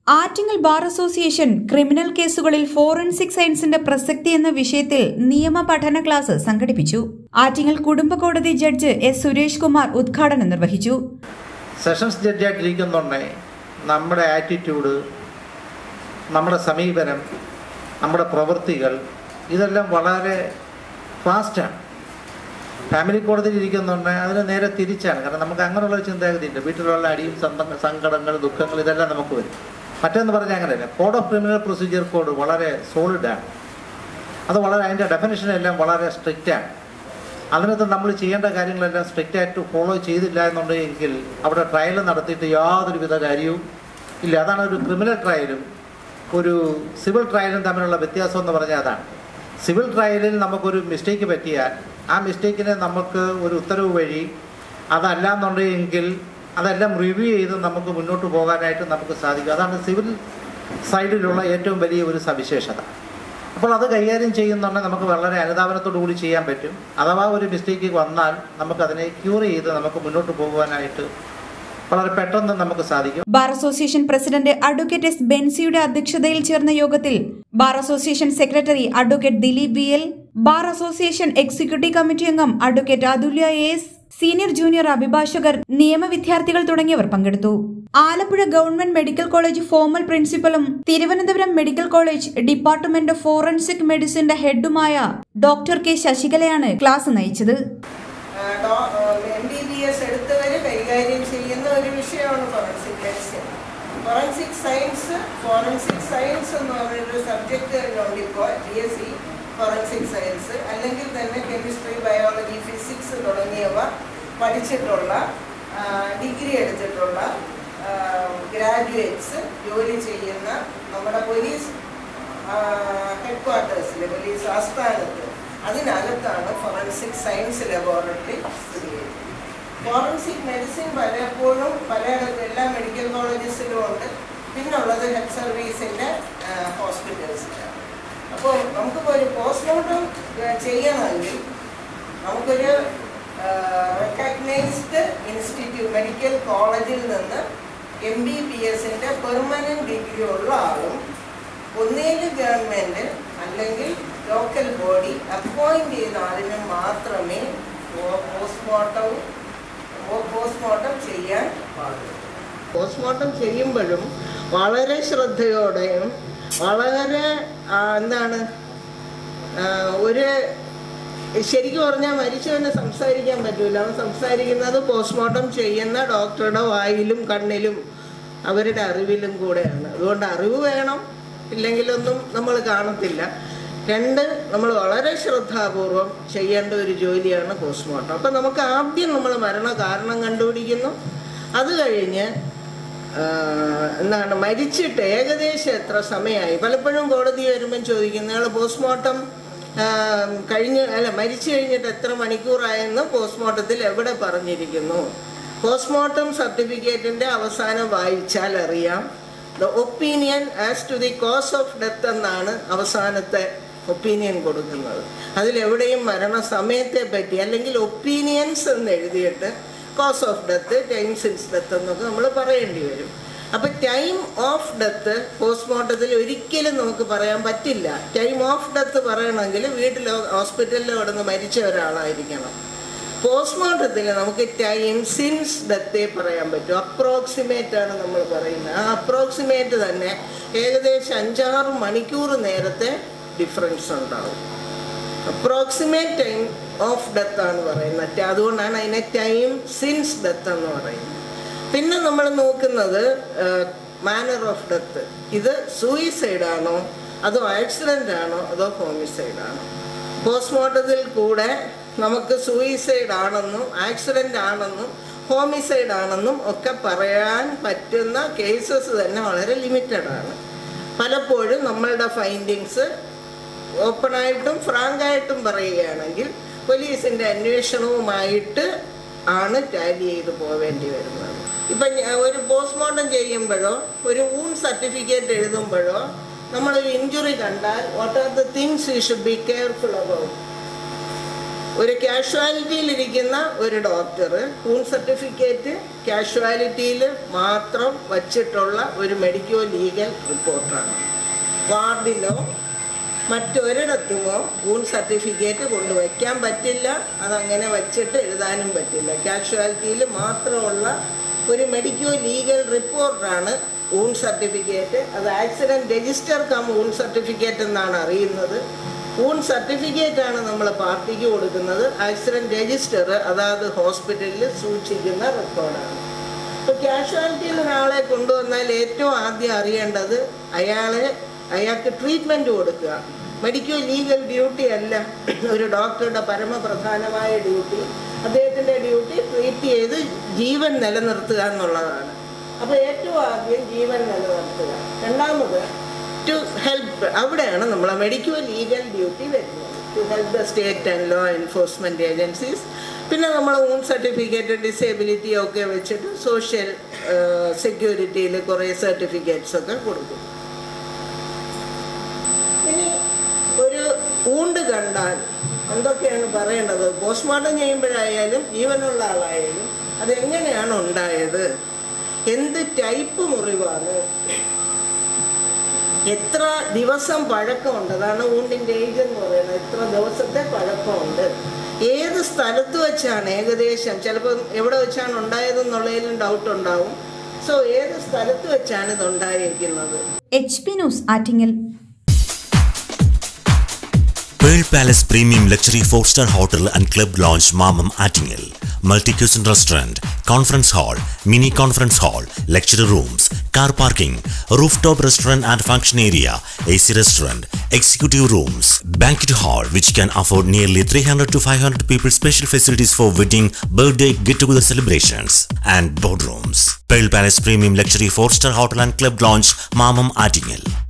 Attingal bar association criminal കേസുകളിൽ forensic സയൻസിന്റെ പ്രസക്തി എന്ന വിഷയത്തിൽ നിയമ പഠന ക്ലാസ് സംഘടിപ്പിച്ചു. ആറ്റിങ്ങൽ കുടുംബ കോടതി ജഡ്ജ് എസ് സുരേഷ് കുമാർ ഉദ്ഘാടനം നിർവഹിച്ചു. സെഷൻസ് ജഡ്ജായിട്ടിരിക്കുന്നുണ്ടേ നമ്മുടെ ആറ്റിറ്റ്യൂഡ്, നമ്മുടെ സമീപനം, നമ്മുടെ പ്രവൃത്തികൾ ഇതെല്ലാം വളരെ ഫാസ്റ്റാണ്. ഫാമിലി കോടതിയിൽ ഇരിക്കുന്നുണ്ട് അതിന് നേരെ തിരിച്ചാണ്. കാരണം നമുക്ക് അങ്ങനെയുള്ള ചിന്താഗതിയുണ്ട്. വീട്ടിലുള്ള അടിയും സങ്കടങ്ങൾ, ദുഃഖങ്ങൾ ഇതെല്ലാം നമുക്ക് വരും. മറ്റൊന്ന് പറഞ്ഞാൽ അങ്ങനെയല്ല. Code of criminal procedure code വളരെ സോളിഡാണ്. അത് വളരെ അതിൻ്റെ ഡെഫിനിഷനെല്ലാം വളരെ സ്ട്രിക്റ്റാണ്. അതിനകത്ത് നമ്മൾ ചെയ്യേണ്ട കാര്യങ്ങളെല്ലാം സ്ട്രിക്റ്റായിട്ട് ഫോളോ ചെയ്തില്ല എന്നുണ്ടെങ്കിൽ അവിടെ ട്രയൽ നടത്തിയിട്ട് യാതൊരുവിധ കാര്യവും ഇല്ല. അതാണ് ഒരു ക്രിമിനൽ ട്രയലും ഒരു സിവിൽ ട്രയലും തമ്മിലുള്ള വ്യത്യാസം എന്ന് പറഞ്ഞാൽ അതാണ്. സിവിൽ ട്രയലിൽ നമുക്കൊരു മിസ്റ്റേക്ക് പറ്റിയാൽ ആ മിസ്റ്റേക്കിനെ നമുക്ക് ഒരു ഉത്തരവ് വഴി അതല്ല എന്നുണ്ടെങ്കിൽ അതെല്ലാം റിവ്യൂ ചെയ്ത് നമുക്ക് മുന്നോട്ട് പോകാനായിട്ട് നമുക്ക് സാധിക്കും. അതാണ് സിവിൽ സൈഡിലുള്ള ഏറ്റവും വലിയ ഒരു സവിശേഷത. അപ്പോൾ അത് കൈകാര്യം ചെയ്യുന്നുണ്ടെങ്കിൽ നമുക്ക് വളരെ അനുധാവനത്തോടു കൂടി ചെയ്യാൻ പറ്റും. അഥവാ ഒരു മിസ്റ്റേക്ക് വന്നാൽ നമുക്കതിനെ ക്യൂർ ചെയ്ത് നമുക്ക് മുന്നോട്ട് പോകുവാനായിട്ട് വളരെ പെട്ടെന്ന് നമുക്ക് സാധിക്കും. Bar association president advocate S ബെൻസിയുടെ അധ്യക്ഷതയിൽ ചേർന്ന യോഗത്തിൽ bar association secretary advocate Dileep B L, bar association executive committee അംഗം advocate Athulya S, senior junior അഭിഭാഷകർ, നിയമ വിദ്യാർത്ഥികൾ തുടങ്ങിയവർ പങ്കെടുത്തു. Alappuzha government medical college former പ്രിൻസിപ്പലും Thiruvananthapuram medical college department of forensic മെഡിസിന്റെ ഹെഡുമായ ഡോക്ടർ കെ ശശികലയാണ് ക്ലാസ് നയിച്ചത്. MBBS എടുത്തവര് കൈകാര്യം ചെയ്യുന്ന ഒരു വിഷയമാണ് ഫോറൻസിക് മെഡിസിൻ. ഫോറൻസിക് സയൻസ് എന്ന് പറഞ്ഞൊരു സബ്ജക്റ്റ് ഉണ്ട് ഇപ്പോൾ. BSc ഫോറൻസിക് സയൻസ് അല്ലെങ്കിൽ തന്നെ കെമിസ്ട്രി, ബയോളജി, ഫിസിക്സ് തുടങ്ങിയവ പഠിച്ചിട്ടുള്ള ഡിഗ്രി എടുത്തിട്ടുള്ള ഗ്രാജുവേറ്റ്സ് ജോലി ചെയ്യുന്ന നമ്മുടെ പോലീസ് ഹെഡ്ക്വാർട്ടേഴ്സിൽ, പോലീസ് ആസ്ഥാനത്ത്, അതിനകത്താണ് ഫോറൻസിക് സയൻസ് ലബോറട്ടറി സ്ഥിതി ചെയ്യുന്നത്. ഫോറൻസിക് മെഡിസിൻ പലപ്പോഴും എല്ലാ മെഡിക്കൽ കോളേജസിലും ഉണ്ട്. പിന്നുള്ളത് ഹെൽത്ത് സർവീസിൻ്റെ ഹോസ്പിറ്റൽസിലാണ്. അപ്പോൾ നമുക്കിപ്പോൾ ഒരു പോസ്റ്റ്മോർട്ടം ചെയ്യണമെങ്കിൽ നമുക്കൊരു റെക്കഗ്നൈസ്ഡ് ഇൻസ്റ്റിറ്റ്യൂട്ട് മെഡിക്കൽ കോളേജിൽ നിന്ന് MBBSന്റെ പെർമനന്റ് ഡിഗ്രി ഉള്ള ആളും ഒന്നേല് ഗവൺമെൻറ് അല്ലെങ്കിൽ ലോക്കൽ ബോഡി അപ്പോയിന്റ് ചെയ്ത ആളിന് മാത്രമേ പോസ്റ്റ്മോർട്ടം ചെയ്യാൻ പാടുള്ളൂ. പോസ്റ്റ്മോർട്ടം ചെയ്യുമ്പോഴും വളരെ ശ്രദ്ധയോടെയും വളരെ ഒരു ശരിക്കും പറഞ്ഞാൽ മരിച്ചവന് സംസാരിക്കാൻ പറ്റൂല. അവൻ സംസാരിക്കുന്നത് പോസ്റ്റ്മോർട്ടം ചെയ്യുന്ന ഡോക്ടറുടെ വായിലും കണ്ണിലും അവരുടെ അറിവിലും കൂടെയാണ്. അതുകൊണ്ട് അറിവ് വേണം, ഇല്ലെങ്കിലൊന്നും നമ്മൾ കാണത്തില്ല. രണ്ട്, നമ്മൾ വളരെ ശ്രദ്ധാപൂർവം ചെയ്യേണ്ട ഒരു ജോലിയാണ് പോസ്റ്റ്മോർട്ടം. അപ്പം നമുക്ക് ആദ്യം നമ്മൾ മരണ കാരണം കണ്ടുപിടിക്കുന്നു. അത് കഴിഞ്ഞ് മരിച്ചിട്ട് ഏകദേശം എത്ര സമയമായി. പലപ്പോഴും കോടതി വരുമ്പം ചോദിക്കും, നിങ്ങൾ പോസ്റ്റ്മോർട്ടം മരിച്ചു കഴിഞ്ഞിട്ട് എത്ര മണിക്കൂറായെന്ന് പോസ്റ്റ്മോർട്ടത്തിൽ എവിടെ പറഞ്ഞിരിക്കുന്നു. പോസ്റ്റ്മോർട്ടം സർട്ടിഫിക്കറ്റിൻ്റെ അവസാനം വായിച്ചാൽ അറിയാം. The opinion as to the cause of death എന്നാണ് അവസാനത്തെ ഒപ്പീനിയൻ കൊടുക്കുന്നത്. അതിലെവിടെയും മരണസമയത്തെ പറ്റി അല്ലെങ്കിൽ ഒപ്പീനിയൻസ് എന്ന് എഴുതിയിട്ട് cause of death, time since death എന്നൊക്കെ നമ്മൾ പറയേണ്ടി വരും. അപ്പം ടൈം ഓഫ് ഡെത്ത് പോസ്റ്റ്മോർട്ടത്തിൽ ഒരിക്കലും നമുക്ക് പറയാൻ പറ്റില്ല. ടൈം ഓഫ് ഡെത്ത് പറയണമെങ്കിൽ വീട്ടിലോ ഹോസ്പിറ്റലിലോ കിടന്ന് മരിച്ച ഒരാളായിരിക്കണം. പോസ്റ്റ്മോർട്ടത്തിൽ നമുക്ക് ടൈം സിൻസ് ഡെത്തേ പറയാൻ പറ്റും. അപ്രോക്സിമേറ്റ് ആണ് നമ്മൾ പറയുന്നത്. ആ അപ്രോക്സിമേറ്റ് തന്നെ ഏകദേശം 5-6 മണിക്കൂർ നേരത്തെ ഡിഫറൻസ് ഉണ്ടാവും. അപ്രോക്സിമേറ്റ് ടൈം ഓഫ് ഡെത്ത് ആണ് പറയുന്നത്. അതുകൊണ്ടാണ് അതിനെ ടൈം സിൻസ് ഡെത്ത് എന്ന് പറയുന്നത്. പിന്നെ നമ്മൾ നോക്കുന്നത് മാനർ ഓഫ് ഡെത്ത്. ഇത് സൂയിസൈഡ് ആണോ, അതോ ആക്സിഡൻ്റ് ആണോ, അതോ ഹോമിസൈഡ് ആണോ. പോസ്റ്റ്മോർട്ടത്തിൽ കൂടെ നമുക്ക് സൂയിസൈഡ് ആണെന്നും ആക്സിഡൻ്റ് ആണെന്നും ഹോമിസൈഡ് ആണെന്നും ഒക്കെ പറയാൻ പറ്റുന്ന കേസസ് തന്നെ വളരെ ലിമിറ്റഡ് ആണ്. പലപ്പോഴും നമ്മളുടെ ഫൈൻഡിങ്സ് ഓപ്പണായിട്ടും ഫ്രാങ്കായിട്ടും പറയുകയാണെങ്കിൽ പോലീസിൻ്റെ അന്വേഷണവുമായിട്ട് ആണ് ടാലി ചെയ്ത് പോവേണ്ടി വരുന്നത്. ഇപ്പം ഒരു പോസ്റ്റ്മോർട്ടം ചെയ്യുമ്പോഴോ ഒരു വൂണ്ട് സർട്ടിഫിക്കറ്റ് എഴുതുമ്പോഴോ നമ്മളൊരു ഇഞ്ചുറി കണ്ടാൽ what are the things you should be careful about. ഒരു കാഷ്വാലിറ്റിയിലിരിക്കുന്ന ഒരു ഡോക്ടർ കൂൺ സർട്ടിഫിക്കറ്റ് കാഷ്വാലിറ്റിയിൽ മാത്രം വച്ചിട്ടുള്ള ഒരു മെഡിക്കോ ലീഗൽ റിപ്പോർട്ടാണ്. വാർഡിലോ മറ്റൊരിടത്തുമോ കൂൺ സർട്ടിഫിക്കറ്റ് കൊണ്ടുവയ്ക്കാൻ പറ്റില്ല, അതങ്ങനെ വച്ചിട്ട് എഴുതാനും പറ്റില്ല. കാഷ്വാലിറ്റിയിൽ മാത്രമുള്ള ഒരു മെഡിക്കോ ലീഗൽ റിപ്പോർട്ടാണ് ഊൺ സർട്ടിഫിക്കറ്റ്. അത് accident register cum wound certificate എന്നാണ് അറിയുന്നത്. ഊൺ സർട്ടിഫിക്കറ്റാണ് നമ്മൾ പാർട്ടിക്ക് കൊടുക്കുന്നത്. ആക്സിഡൻറ്റ് രജിസ്റ്റർ അതാത് ഹോസ്പിറ്റലിൽ സൂക്ഷിക്കുന്ന റെക്കോർഡാണ്. ഇപ്പോൾ കാഷ്വാലിറ്റിയിൽ ഒരാളെ കൊണ്ടുവന്നാൽ ഏറ്റവും ആദ്യം അറിയേണ്ടത് അയാൾക്ക് ട്രീറ്റ്മെൻറ്റ് കൊടുക്കുക. മെഡിക്കോ ലീഗൽ ഡ്യൂട്ടി അല്ല ഒരു ഡോക്ടറുടെ പരമപ്രധാനമായ ഡ്യൂട്ടി. അദ്ദേഹത്തിൻ്റെ ഡ്യൂട്ടി ട്രീറ്റ് ചെയ്ത് ജീവൻ നിലനിർത്തുക എന്നുള്ളതാണ്. അപ്പോൾ ഏറ്റവും ആദ്യം ജീവൻ നിലനിർത്തുക. രണ്ടാമത് ടു ഹെൽപ്പ്, അവിടെയാണ് നമ്മൾ മെഡിക്കോ ലീഗൽ ഡ്യൂട്ടി വരുന്നത്. To help the state and law enforcement agencies. പിന്നെ നമ്മൾ ഊൺ സർട്ടിഫിക്കറ്റ് ഡിസേബിലിറ്റി ഒക്കെ വെച്ചിട്ട് സോഷ്യൽ സെക്യൂരിറ്റിയിൽ കുറേ സർട്ടിഫിക്കറ്റ്സ് ഒക്കെ കൊടുക്കും. ഇനി ഒരു ഊണ്ട് കണ്ടാൽ എന്തൊക്കെയാണ് പറയേണ്ടത്? പോസ്റ്റ്മോർട്ടം ചെയ്യുമ്പോഴായാലും ജീവനുള്ള ആളായാലും അതെങ്ങനെയാണ് ഉണ്ടായത്, എന്ത് ടൈപ്പ് മുറിവാണ്, എത്ര ദിവസം പഴക്കമുണ്ട്, അതാണ് ഊണ്ടിൻ്റെ ഏജ് എന്ന് പറയുന്നത്. എത്ര ദിവസത്തെ പഴക്കമുണ്ട്, ഏത് സ്ഥലത്ത് വെച്ചാണ്, ഏകദേശം ചിലപ്പോൾ എവിടെ വെച്ചാണ് ഉണ്ടായതെന്നുള്ളതിലും ഡൗട്ട് ഉണ്ടാവും. സോ ഏത് സ്ഥലത്ത് വെച്ചാണ് ഇത് ഉണ്ടായിരിക്കുന്നത്. HP news Attingal. Pearl Palace Premium Luxury 4-star Hotel and Club Lounge Mamam Attingel. Multi-cuisine restaurant, conference hall, mini conference hall, lecture rooms, car parking, rooftop restaurant and function area, AC restaurant, executive rooms, banquet hall which can afford nearly 300 to 500 people, special facilities for wedding, birthday, get-together celebrations and boardrooms. Pearl Palace Premium Luxury 4-star Hotel and Club Lounge Mamam Attingel.